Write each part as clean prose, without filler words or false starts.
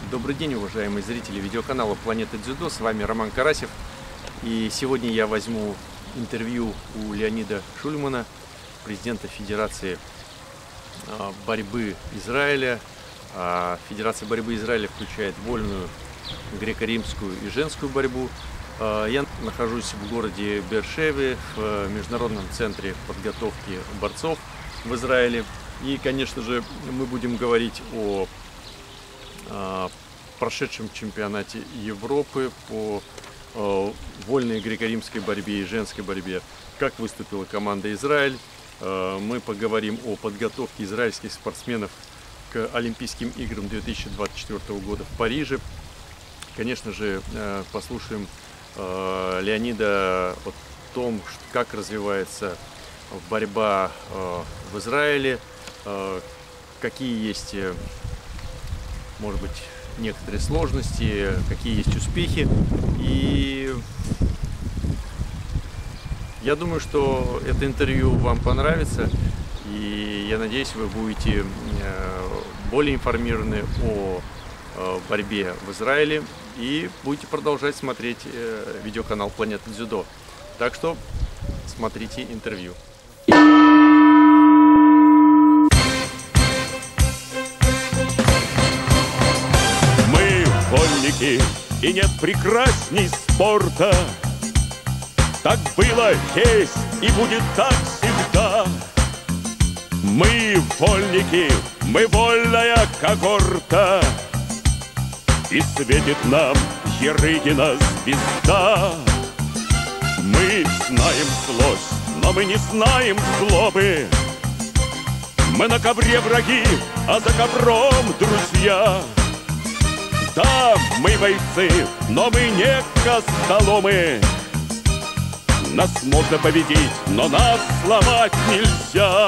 Добрый день, уважаемые зрители видеоканала Планета Дзюдо. С вами Роман Карасев. И сегодня я возьму интервью у Леонида Шульмана, президента Федерации борьбы Израиля. Федерация борьбы Израиля включает вольную, греко-римскую и женскую борьбу. Я нахожусь в городе Беэр-Шеве, в Международном центре подготовки борцов в Израиле. И, конечно же, мы будем говорить о прошедшем чемпионате Европы по вольной греко-римской борьбе и женской борьбе, как выступила команда Израиль. Мы поговорим о подготовке израильских спортсменов к Олимпийским играм 2024 года в Париже. Конечно же, послушаем Леонида о том, как развивается борьба в Израиле, какие есть, может быть, некоторые сложности, какие есть успехи. И я думаю, что это интервью вам понравится, и я надеюсь, вы будете более информированы о борьбе в Израиле и будете продолжать смотреть видеоканал Планета Дзюдо. Так что смотрите интервью. И нет прекрасней спорта. Так было, есть и будет так всегда. Мы вольники, мы вольная когорта, и светит нам Ярыгина звезда. Мы знаем злость, но мы не знаем злобы. Мы на ковре враги, а за ковром друзья. Да, мы бойцы, но мы не костоломы. Нас можно победить, но нас сломать нельзя.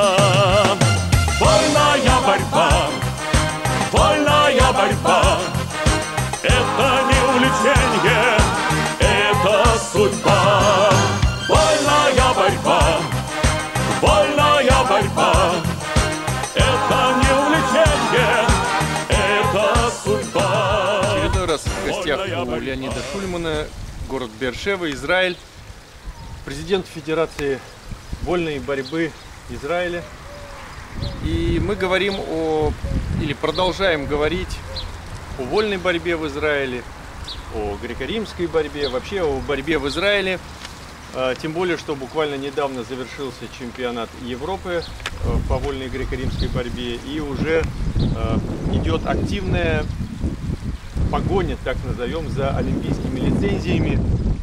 Вольная борьба, вольная борьба. Это не увлечение, это судьба. Вольная борьба, вольная борьба. Это не увлечение, это судьба. Очередной раз в гостях у Леонида Шульмана, город Беэр-Шева, Израиль, президент Федерации вольной борьбы Израиля. И мы говорим или продолжаем говорить о вольной борьбе в Израиле, о греко-римской борьбе, вообще о борьбе в Израиле. Тем более, что буквально недавно завершился чемпионат Европы по вольной греко-римской борьбе, и уже идет активная погоня, так назовем, за олимпийскими лицензиями.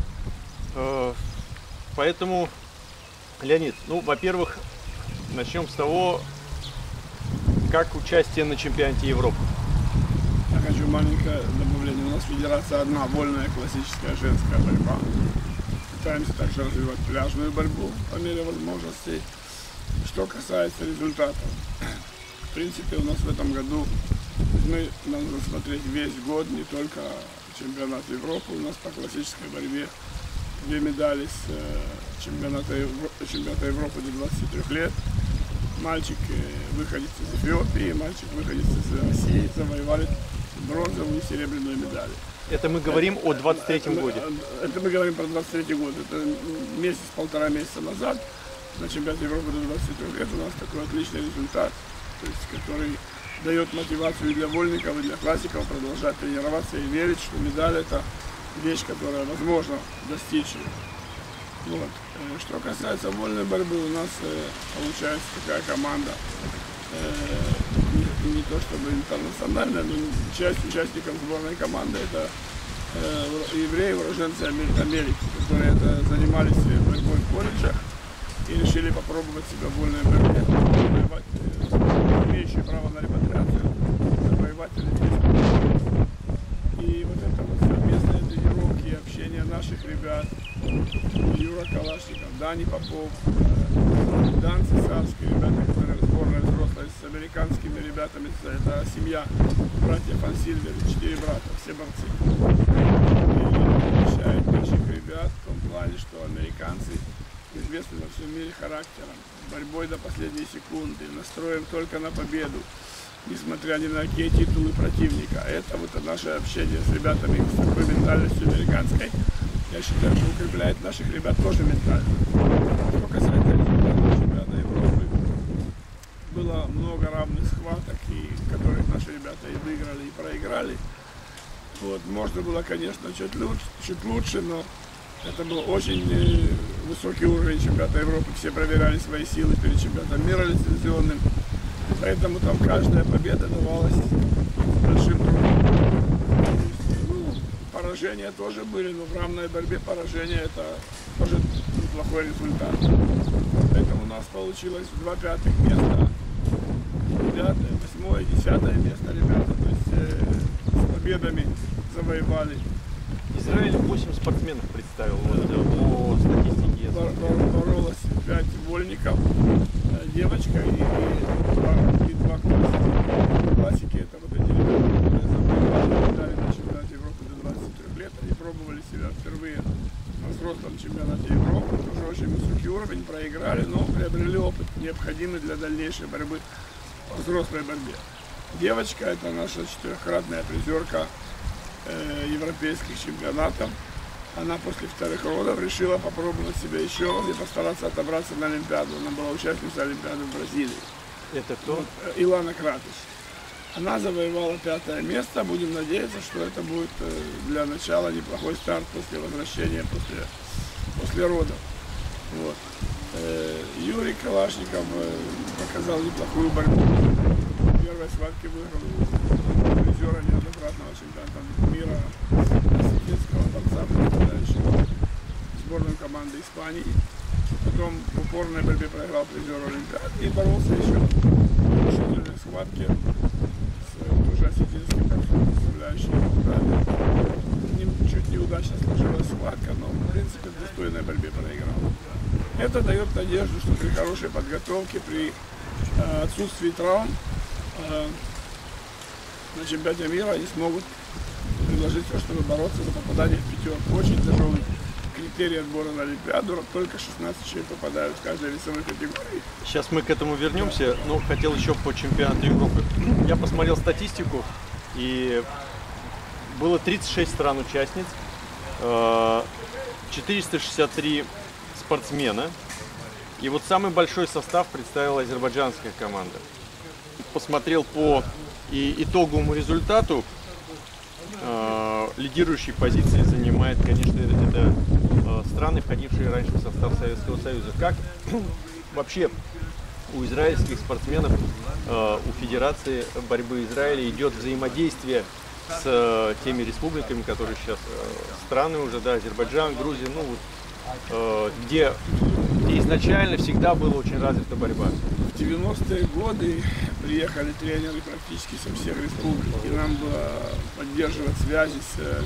Поэтому, Леонид, во-первых, начнем с того, как участие на чемпионате Европы. Я хочу маленькое добавление. У нас федерация одна, вольная классическая женская борьба. Пытаемся также развивать пляжную борьбу по мере возможностей. Что касается результатов, в принципе, у нас в этом году нам нужно смотреть весь год, не только чемпионат Европы. У нас по классической борьбе 2 медали с чемпионата Европы до 23 лет. Мальчик выходец из Эфиопии, мальчик выходец из России завоевали бронзовую и серебряную медали. Это мы говорим о 23-м году. Это мы говорим про 23-й год. Это полтора месяца назад на чемпионате Европы до 23 лет у нас такой отличный результат, то есть, который дает мотивацию и для вольников, и для классиков продолжать тренироваться и верить, что медаль — это вещь, которая возможно достичь. Вот. Что касается вольной борьбы, у нас получается такая команда, не то чтобы интернациональная, но часть участников сборной команды — это евреи, уроженцы Америки, которые занимались борьбой в колледжах и решили попробовать себя в вольной борьбе, имеющие право на репатриацию, завоевать олимпийскую. И вот это вот совместные тренировки, общение наших ребят, Юра Калашников, Дани Попов, Дан Цесарский, ребята, которые сборная взрослая с американскими ребятами, это семья братьев Фан Сильвер, 4 брата, все борцы. И отличает наших ребят в том плане, что американцы известным во всем мире характером, борьбой до последней секунды, настроем только на победу, несмотря ни на какие титулы противника. Это вот наше общение с ребятами с такой ментальностью американской, я считаю, что укрепляет наших ребят тоже ментально. Что касается чемпионата Европы, было много равных схваток, и которых наши ребята и выиграли, и проиграли. Вот, можно было, конечно, чуть лучше, но это был очень высокий уровень чемпионата Европы. Все проверяли свои силы перед чемпионатом мира лицензионным. Поэтому там каждая победа давалась с большим трудом. Поражения тоже были, но в равной борьбе поражения это тоже неплохой результат. Поэтому у нас получилось 2 пятых места, 9, 8, 10 место ребята. То есть с победами завоевали. Израиль 8 спортсменов представил по статистике. Боролось 5 вольников, девочка и 2 классики. Классики это вот эти ребята, которые завоевали на чемпионате Европы до 23 лет. Они пробовали себя впервые на взрослом чемпионате Европы. Тоже очень высокий уровень, проиграли, но приобрели опыт, необходимый для дальнейшей борьбы в взрослой борьбе. Девочка это наша 4-кратная призерка европейских чемпионатов. Она после 2-х родов решила попробовать себя еще раз и постараться отобраться на Олимпиаду. Она была участницей Олимпиады в Бразилии. Это кто? Вот, Илана Кратыш. Она завоевала 5-е место. Будем надеяться, что это будет для начала неплохой старт после возвращения, после родов. Вот. Юрий Калашников показал неплохую борьбу. В первой схватке выиграл призера неоднократного чемпионата мира осетинского борца, представляющего сборную команды Испании. Потом в упорной борьбе проиграл призеру Олимпиады и боролся еще в решительной схватке с тоже осетинским борцом, представляющим Украину. Чуть неудачно сложилась схватка, но в принципе в достойной борьбе проиграл. Это дает надежду, что при хорошей подготовке, при отсутствии травм на чемпионате мира они смогут предложить все, чтобы бороться за попадание в 5-ку. Очень тяжелый критерий отбора на Олимпиаду. Только 16 человек попадают в каждой весовой категории. Сейчас мы к этому вернемся, но хотел еще по чемпионату Европы. Я посмотрел статистику, и было 36 стран-участниц, 463 спортсмена. И вот самый большой состав представила азербайджанская команда. Посмотрел по итоговому результату, лидирующие позиции занимает, конечно, это страны, входившие раньше в состав Советского Союза. Как вообще у израильских спортсменов, у Федерации борьбы Израиля идет взаимодействие с теми республиками, которые сейчас страны уже, да, Азербайджан, Грузия, ну вот, где изначально всегда была очень развита борьба. В 90-е годы приехали тренеры практически со всех республик, и нам было поддерживать связи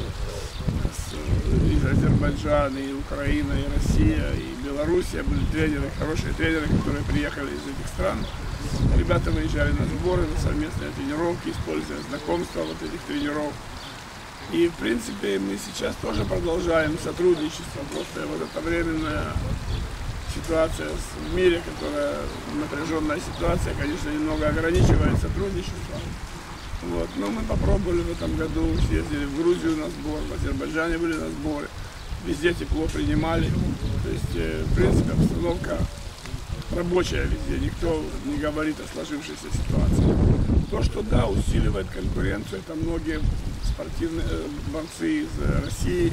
из Азербайджана, и Украина, и Россия, и Белоруссия. Были тренеры, хорошие тренеры, которые приехали из этих стран. Ребята выезжали на сборы, на совместные тренировки, используя знакомства вот этих тренеров. И, в принципе, мы сейчас тоже продолжаем сотрудничество. Просто вот эта временная ситуация в мире, которая напряженная ситуация, конечно, немного ограничивает сотрудничество. Вот. Но мы попробовали в этом году, съездили в Грузию на сбор, в Азербайджане были на сборы. Везде тепло принимали. То есть, в принципе, обстановка рабочая везде, никто не говорит о сложившейся ситуации. То, что да, усиливает конкуренцию, это многие спортивные борцы из России,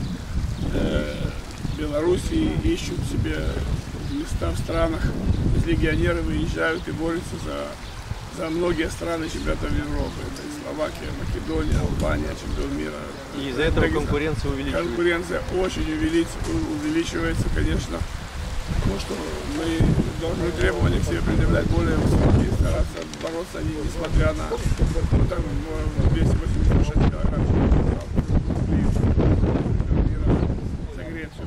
Белоруссии ищут себе места в странах. Легионеры выезжают и борются за многие страны чемпионатов Европы. Это и Словакия, Македония, Албания, чемпион мира. И из-за этого конкуренция увеличивается. Конкуренция очень увеличивается, конечно. Потому что мы должны требования к себе предъявлять более высокие, стараться бороться, несмотря на там, 286 килограмм за Грецию.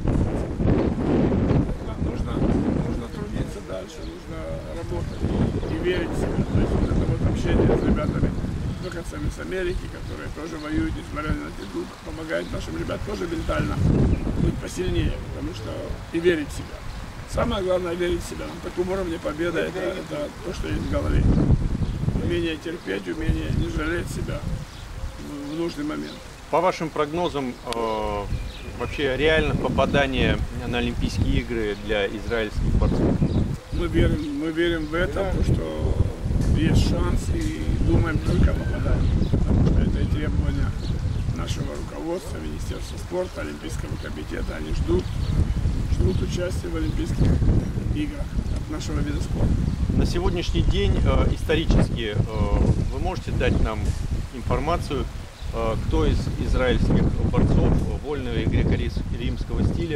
Нужно трудиться дальше, нужно работать и верить в себя. То есть вот это вот общение с ребятами, выходцами с Америки, которые тоже воюют, несмотря на титул, помогает нашим ребятам тоже ментально быть посильнее, потому что и верить в себя. Самое главное верить в себя. На таком уровне победа это то, что есть в голове. Умение терпеть, умение не жалеть себя в нужный момент. По вашим прогнозам, вообще реально попадание на Олимпийские игры для израильских борцов? Мы верим в это, то, что есть шанс, и думаем только о попадании. Потому что это и требования нашего руководства, Министерства спорта, Олимпийского комитета. Они ждут участия в Олимпийских играх от нашего вида спорта. На сегодняшний день исторически вы можете дать нам информацию, кто из израильских борцов вольного и греко-римского стиля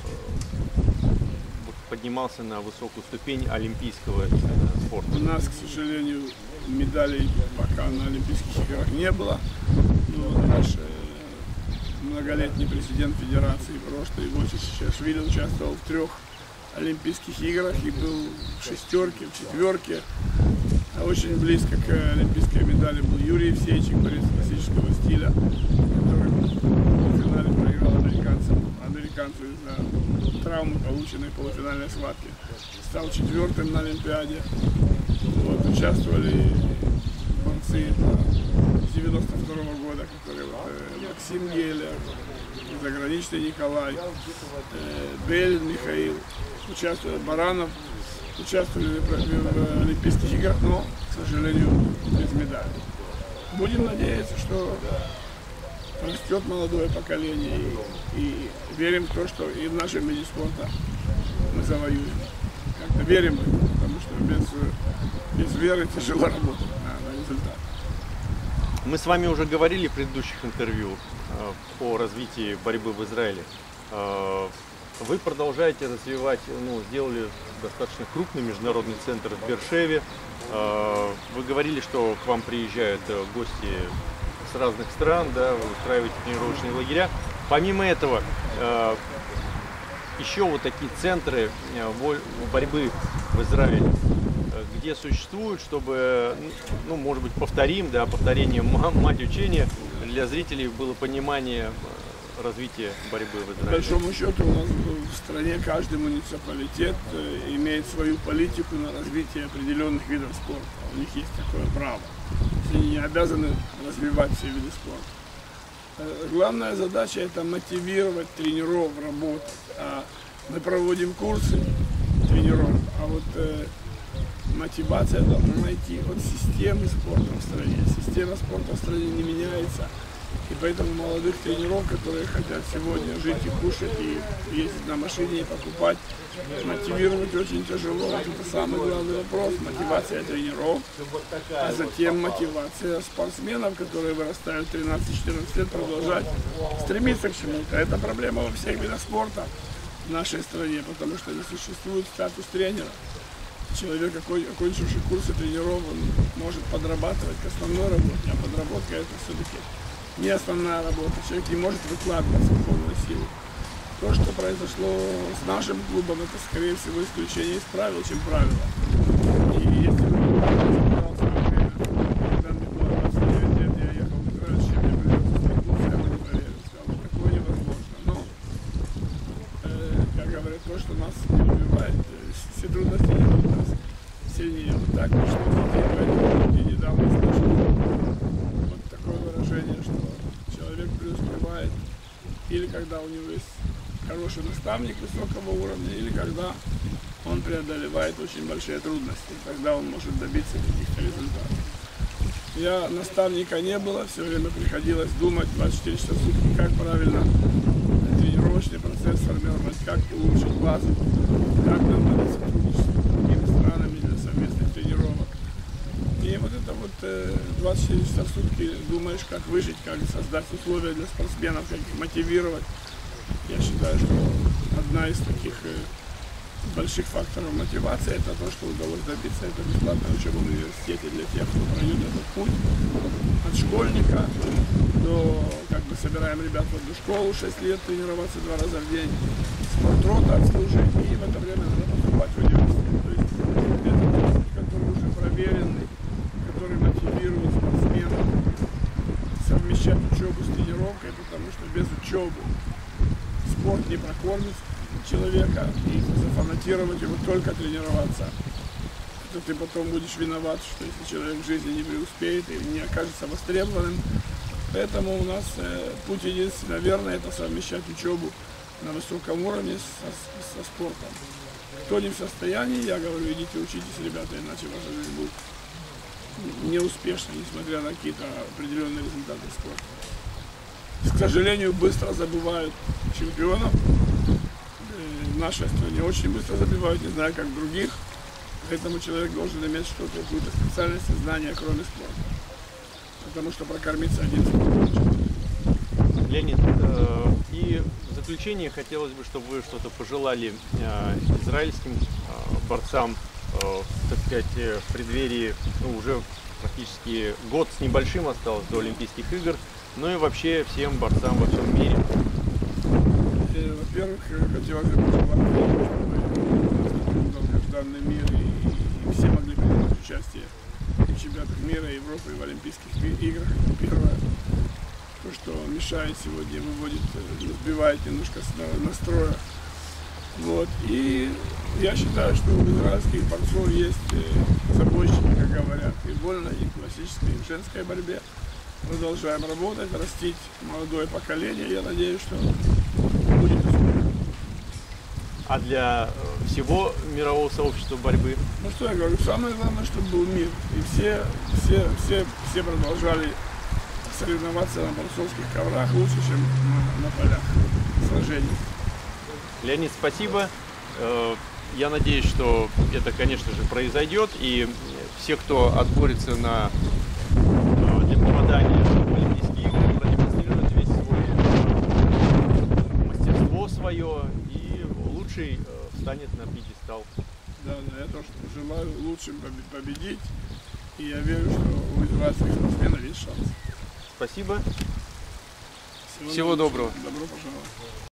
поднимался на высокую ступень олимпийского спорта? У нас, к сожалению, медалей пока на Олимпийских играх не было. Но наш многолетний президент Федерации прошлый Войчех Шишвили участвовал в 3 Олимпийских играх и был в 6-ке, в 4-ке. Очень близко к олимпийской медали был Юрий Евсеичек, борец классического стиля, который в финале проиграл американцу из-за травмы, полученной в полуфинальной схватке. Стал 4-м на Олимпиаде. Вот, участвовали борцы с 92-го года, которые Максим Гелер, заграничный Николай, Белин Михаил, Баранов. Участвовали в Олимпийских играх, но, к сожалению, без медали. Будем надеяться, что растет молодое поколение и верим в то, что и в нашем виде спорта мы завоюем. Как-то верим в это, потому что без веры тяжело работать на результат. Мы с вами уже говорили в предыдущих интервью о развитии борьбы в Израиле. Вы продолжаете развивать, сделали достаточно крупный международный центр в Бершеве. Вы говорили, что к вам приезжают гости с разных стран, да, вы устраиваете тренировочные лагеря. Помимо этого, еще вот такие центры борьбы в Израиле, где существуют, чтобы, может быть, повторение мать учения, для зрителей было понимание развития борьбы в Израиле. По большому счету у нас в стране каждый муниципалитет имеет свою политику на развитие определенных видов спорта. У них есть такое право. Они не обязаны развивать все виды спорта. Главная задача — это мотивировать тренеров работать. Мы проводим курсы тренеров, а вот мотивация должна идти от системы спорта в стране. Система спорта в стране не меняется. И поэтому молодых тренеров, которые хотят сегодня жить и кушать, и ездить на машине, и покупать, мотивировать очень тяжело. Это самый главный вопрос. Мотивация тренеров, а затем мотивация спортсменов, которые вырастают 13-14 лет, продолжать стремиться к чему-то. Это проблема во всех видах спорта в нашей стране, потому что не существует статус тренера. Человек, окончивший курсы тренеров, он может подрабатывать к основной работе, а подработка — это все-таки не основная работа. Человек не может выкладываться в полную силу. То, что произошло с нашим клубом, это, скорее всего, исключение из правил, чем правило. И если бы я собирал свое время, когда мне было 29 лет, я ехал в Израиль, с чем мне придется столкнуться, я бы не проверил. Сказал, что такое невозможно. Но, как говорят, то, что нас не убивает, все трудности не будут нас сильнее. Вот так пришло и недавно слышал вот такое выражение, что человек преуспевает или когда у него есть хороший наставник высокого уровня, или когда он преодолевает очень большие трудности, тогда он может добиться каких-то результатов. Наставника не было, все время приходилось думать 24 часа в сутки, как правильно тренировочный процесс сформировать, как улучшить базу, как нам надо сотрудничать с другими странами для совместных тренировок. И вот это вот 24 часа в сутки думаешь, как выжить, как создать условия для спортсменов, как их мотивировать. Я считаю, что одна из таких больших факторов мотивации — это то, что удалось добиться. Это бесплатная учеба в университете для тех, кто пройдет этот путь от школьника до, собираем ребят в одну школу 6 лет, тренироваться 2 раза в день, спортрота отслужить, и в это время надо поступать в университет. То есть это путь, который уже проверенный, который мотивирует спортсменов совмещать учебу с тренировкой, потому что без учебы спорт не прокормится, человека и зафанатировать его только тренироваться. То ты потом будешь виноват, что если человек в жизни не преуспеет и не окажется востребованным. Поэтому у нас путь единственный, наверное, это совмещать учебу на высоком уровне со спортом. Кто не в состоянии, я говорю, идите учитесь, ребята, иначе ваша жизнь будет неуспешной, несмотря на какие-то определенные результаты спорта. К сожалению, быстро забывают чемпионов. В нашей стране очень быстро забивают, не знаю, как в других. Поэтому человек должен иметь что-то, какую-то специальность и знания, кроме спорта. Потому что прокормиться один спорт. Леонид, и в заключение хотелось бы, чтобы вы что-то пожелали израильским борцам, так сказать, в преддверии, уже практически год с небольшим осталось до Олимпийских игр, ну и вообще всем борцам во всем мире. Во-первых, хотелось бы пожелать, чтобы долгожданный мир и все могли принять участие и в чемпионатах мира, Европы, и в Олимпийских играх. Первое, то, что мешает сегодня, выводит, сбивает немножко с настроя. Вот. И я считаю, что у израильских борцов есть забойщики, как говорят, и в вольной, и в классической, и в женской борьбе. Продолжаем работать, растить молодое поколение. Я надеюсь, что будет успех. А для всего мирового сообщества борьбы? Ну что я говорю, самое главное, чтобы был мир. И все продолжали соревноваться на борцовских коврах лучше, чем на полях сражений. Леонид, спасибо. Я надеюсь, что это, конечно же, произойдет. И все, кто отборется для попадания в Олимпийские игры, продемонстрируют весь свой мастерство свое, и лучший встанет на пьедестал. Да, я тоже желаю лучшим победить. И я верю, что у израильских спортсменов есть шанс. Спасибо. Всего доброго. Добро пожаловать.